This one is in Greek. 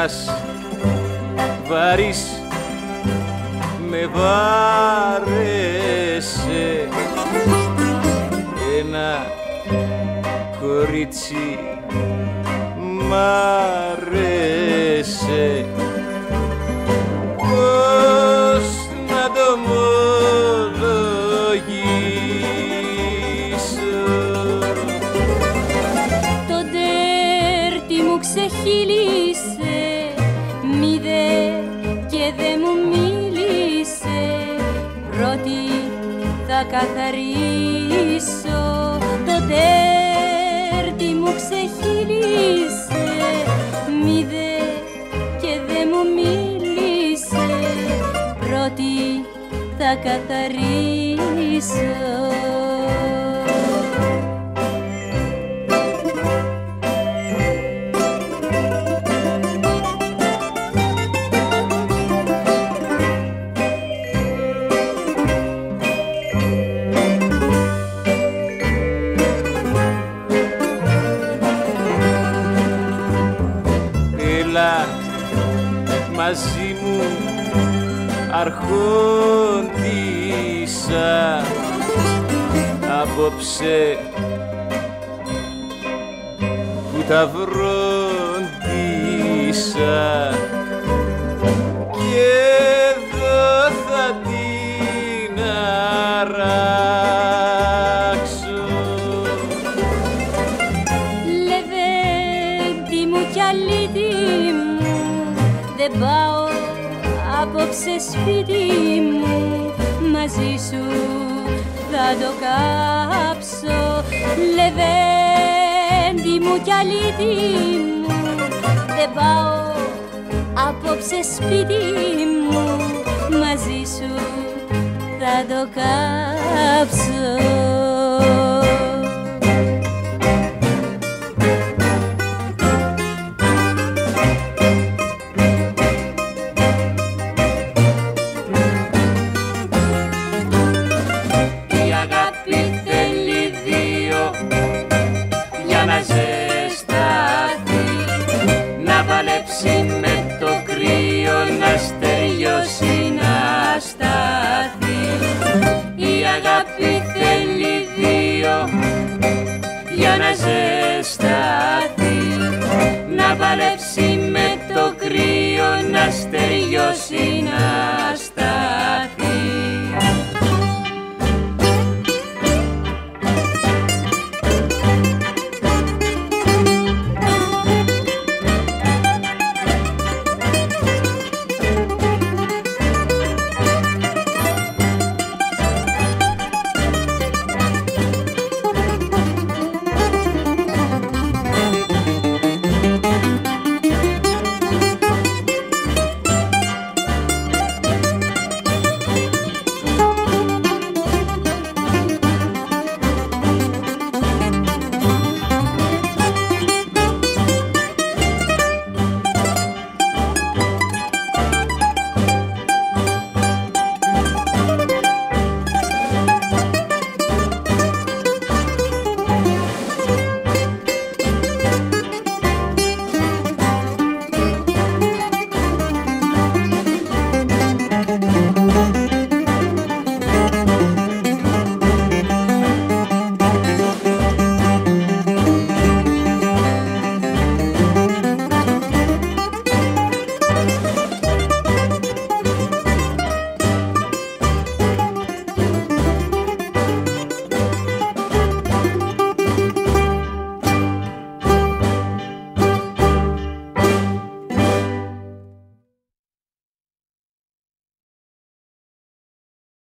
ένας βαρύς με βάρεσε, ένα κορίτσι μ' άρεσε. Πώς να το ομολογήσω? Το τέρτι μου ξεχύλισε, μη δε και δε μου μίλησε. Πρώτη θα καθαρίσω. Το τέρτι μου ξεχύλισε, μη δε και δε μου μίλησε. Πρώτη θα καθαρίσω. Μαζί μου αρχόντισσα, απόψε που τα βρόντισσα και εδώ θα την αράξω. Λεβέντη μου κι αλήτη μου, δεν πάω απόψε σπίτι μου. Μαζί σου θα το κάψω. Λεβέντη μου κι αλήτη μου, δεν πάω απόψε σπίτι μου. Μαζί σου θα το κάψω. Με το κρύο να στεριώσει, να σταθεί. Η αγάπη θέλει δύο για να ζεσταθεί, να παλέψει με το κρύο να στεριώσει, να σταθεί.